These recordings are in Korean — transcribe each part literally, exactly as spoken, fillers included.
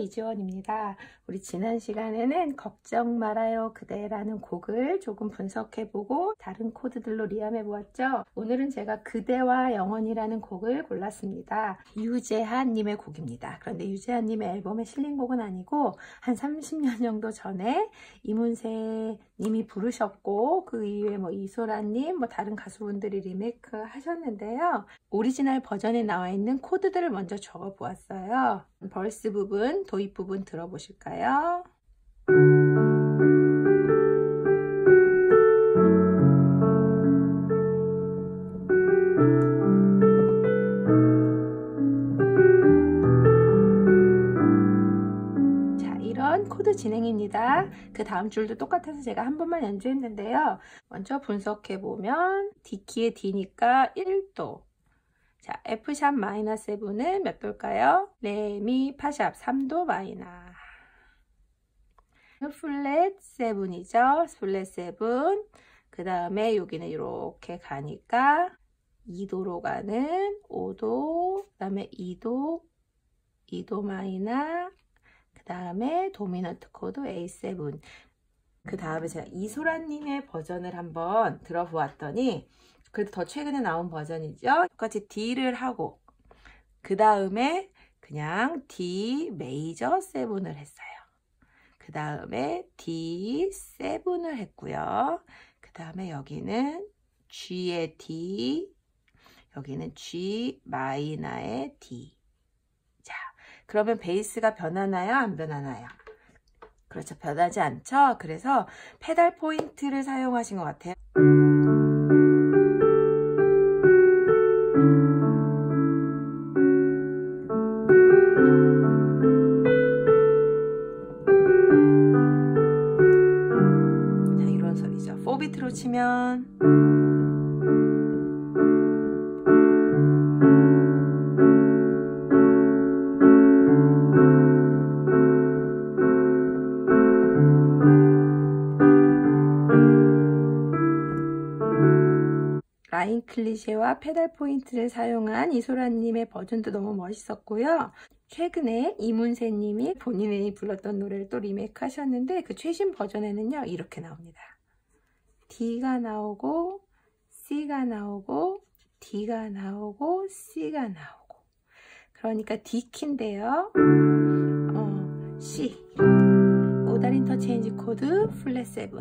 이지원입니다. 우리 지난 시간에는 걱정 말아요 그대라는 곡을 조금 분석해보고 다른 코드들로 리암해보았죠. 오늘은 제가 그대와 영원이라는 곡을 골랐습니다. 유재한 님의 곡입니다. 그런데 유재한 님의 앨범에 실린 곡은 아니고 한 삼십 년 정도 전에 이문세 님이 부르셨고 그 이후에 뭐 이소라 님, 뭐 다른 가수분들이 리메이크 하셨는데요. 오리지널 버전에 나와 있는 코드들을 먼저 적어 보았어요. 벌스 부분, 도입 부분 들어보실까요? 자, 이런 코드 진행입니다. 그 다음 줄도 똑같아서 제가 한 번만 연주했는데요. 먼저 분석해 보면 D키의 D니까 일 도. 자, F샵 마이너 칠은 몇 도일까요? 레, 미, 파샵 삼 도 마이너. 플랫 칠이죠. 플랫 칠. 그 다음에 여기는 이렇게 가니까 이 도로 가는 오 도, 그 다음에 이 도, 이 도 마이너, 그 다음에 도미넌트 코드 에이 칠. 그 다음에 제가 이소라님의 버전을 한번 들어보았더니 그래도 더 최근에 나온 버전이죠. 똑같이 D를 하고 그 다음에 그냥 D 메이저 칠을 했어요. 그 다음에 D 칠을 했고요. 그 다음에 여기는 G의 D, 여기는 G 마이너의 D. 자, 그러면 베이스가 변하나요? 안 변하나요? 그렇죠. 변하지 않죠? 그래서 페달 포인트를 사용하신 것 같아요. 자, 이런 소리죠. 사 비트로 치면 라인 클리셰와 페달 포인트를 사용한 이소라님의 버전도 너무 멋있었고요. 최근에 이문세 님이 본인이 불렀던 노래를 또 리메이크 하셨는데 그 최신 버전에는요 이렇게 나옵니다. D가 나오고 C가 나오고 D가 나오고 C가 나오고, 그러니까 D키인데요. 어, C 모달 인터체인지 코드 플랫 칠.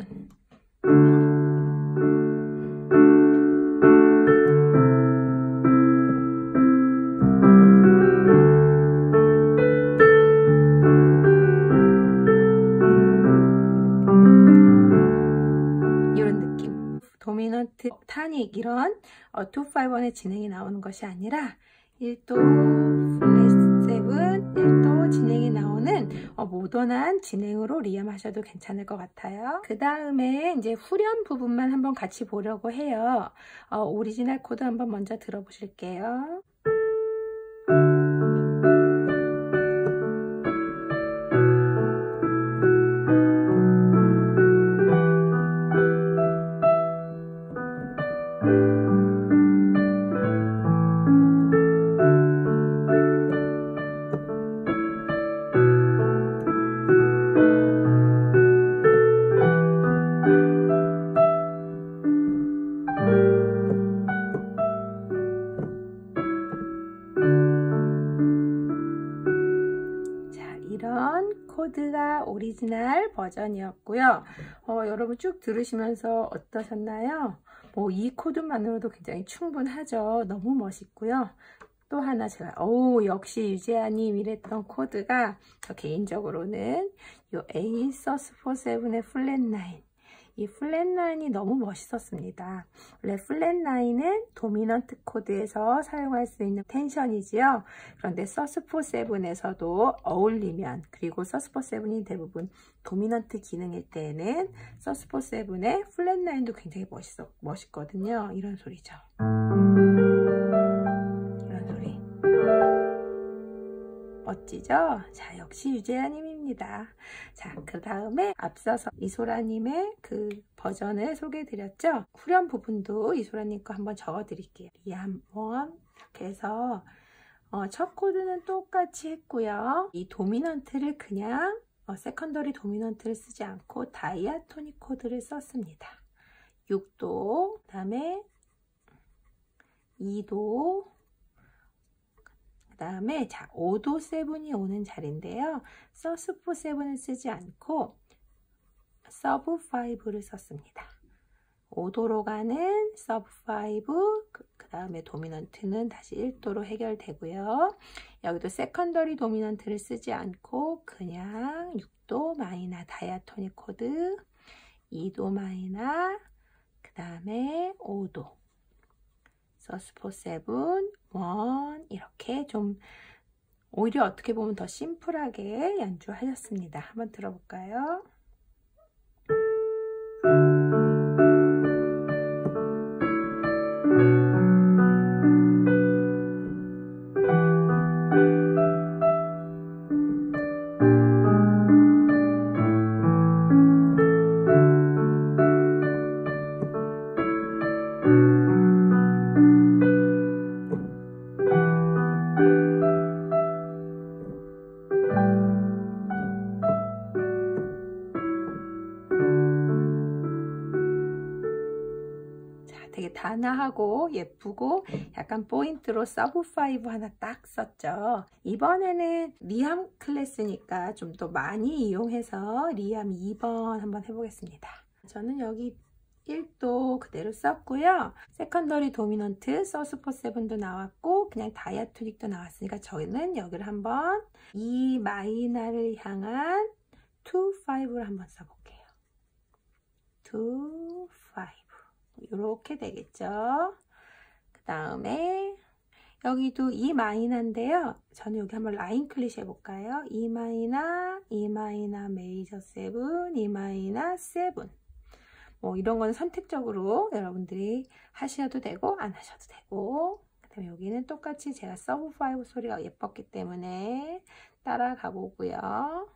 도미넌트, 타닉 이런 어, 이백오십일의 진행이 나오는 것이 아니라 일 도, 플랫 칠, 일 도 진행이 나오는 어, 모던한 진행으로 리암하셔도 괜찮을 것 같아요. 그 다음에 이제 후렴 부분만 한번 같이 보려고 해요. 어, 오리지널 코드 한번 먼저 들어보실게요. 이런 코드가 오리지널 버전이었고요. 어, 여러분 쭉 들으시면서 어떠셨나요? 뭐 이 코드만으로도 굉장히 충분하죠. 너무 멋있고요. 또 하나 제가 오 역시 유재하님 이랬던 코드가 저 개인적으로는 요 A 서스 사 칠의 플랫 나인, 이 플랫 나인이 너무 멋있었습니다. 원래 플랫 나인은 도미넌트 코드에서 사용할 수 있는 텐션이지요. 그런데 서스 사 칠에서도 어울리면, 그리고 서스 사 칠이 대부분 도미넌트 기능일 때에는 서스 사 칠의 플랫 나인도 굉장히 멋있어, 멋있거든요. 이런 소리죠. 이런 소리. 멋지죠? 자, 역시 유재하님입니다. 자, 그 다음에 앞서서 이소라님의 그 버전을 소개해드렸죠? 후렴 부분도 이소라님 거 한번 적어드릴게요. 리암 원 이렇게 해서 어, 첫 코드는 똑같이 했고요. 이 도미넌트를 그냥 어, 세컨더리 도미넌트를 쓰지 않고 다이아토닉 코드를 썼습니다. 육 도, 그 다음에 이 도, 그 다음에 자 오 도 세븐이 오는 자리인데요. 서스포 세븐을 쓰지 않고 서브 파이브를 썼습니다. 오 도로 가는 서브 파이브, 그, 그 다음에 도미넌트는 다시 일 도로 해결되고요. 여기도 세컨더리 도미넌트를 쓰지 않고 그냥 육 도 마이너 다이아토닉 코드, 이 도 마이너, 그 다음에 오 도, 서스포 세븐, 일, 이렇게 좀 오히려 어떻게 보면 더 심플하게 연주하셨습니다. 한번 들어볼까요? 되게 단아하고 예쁘고 약간 포인트로 서브 파이브 하나 딱 썼죠. 이번에는 리암 클래스니까 좀 더 많이 이용해서 리암 이 번 한번 해보겠습니다. 저는 여기 일 도 그대로 썼고요. 세컨더리 도미넌트 서스포 세븐도 나왔고 그냥 다이아토닉도 나왔으니까 저는 여기를 한번 이 마이너를 향한 투 파이브를 한번 써볼게요. 투 파이브 이렇게 되겠죠. 그 다음에 여기도 이 마이너인데요. 저는 여기 한번 라인 클리시 해볼까요? 이 마이너, 이 마이너 메이저 세븐, 이 마이너 세븐. 뭐 이런 거는 선택적으로 여러분들이 하셔도 되고 안 하셔도 되고. 그 다음에 여기는 똑같이 제가 서브 파이브 소리가 예뻤기 때문에 따라가 보고요.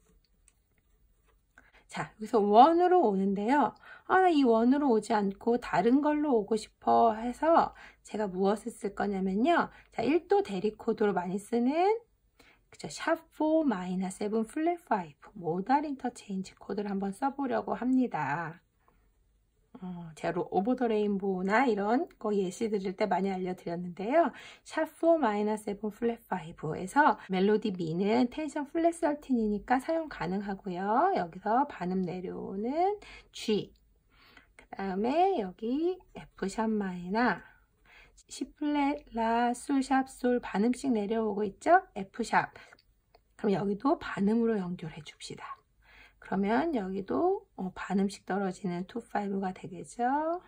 자, 여기서 원으로 오는데요. 아, 이 원으로 오지 않고 다른 걸로 오고 싶어 해서 제가 무엇을 쓸 거냐면요. 자, 일 도 대리 코드로 많이 쓰는 그죠? 샵 사 마이너 세븐 플랫 파이브 모달 인터체인지 코드를 한번 써보려고 합니다. 어, 제가 오버 더 레인보우나 이런 거 예시 드릴 때 많이 알려드렸는데요. 샵 사 마이너 세븐 플랫 파이브에서 멜로디 미는 텐션 플랫 십삼이니까 사용 가능하고요. 여기서 반음 내려오는 G, 그 다음에 여기 F 샵 마이너, C 플랫, 라, 솔, 샵, 솔 반음씩 내려오고 있죠? F 샵. 그럼 여기도 반음으로 연결해 줍시다. 그러면 여기도 어, 반음씩 떨어지는 투 파이브가 되겠죠.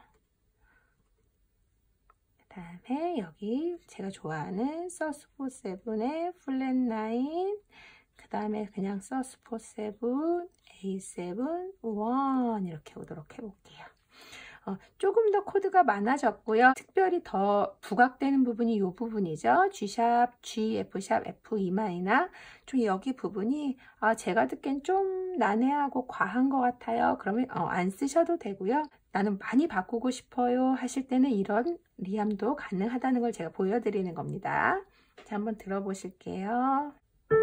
그 다음에 여기 제가 좋아하는 서스포 세븐의 플랫 나인, 그 다음에 그냥 서스포 세븐, 에이 세븐, 일 이렇게 오도록 해볼게요. 어, 조금 더 코드가 많아졌고요. 특별히 더 부각되는 부분이 이 부분이죠. G 샵, G, F 샵, F 이 마이너. 좀 여기 부분이 아, 제가 듣기엔 좀 난해하고 과한 것 같아요. 그러면 어, 안 쓰셔도 되고요. 나는 많이 바꾸고 싶어요 하실 때는 이런 리암도 가능하다는 걸 제가 보여드리는 겁니다. 자, 한번 들어보실게요.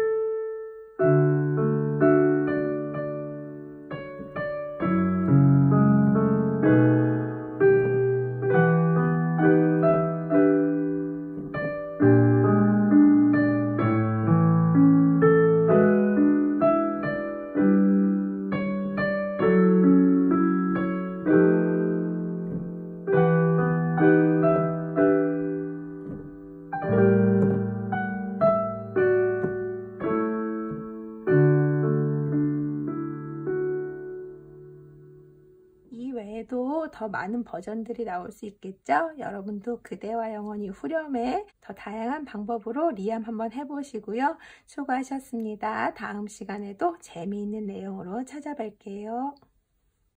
이외에도 더 많은 버전들이 나올 수 있겠죠? 여러분도 그대와 영원히 후렴에 더 다양한 방법으로 리암 한번 해보시고요. 수고하셨습니다. 다음 시간에도 재미있는 내용으로 찾아뵐게요.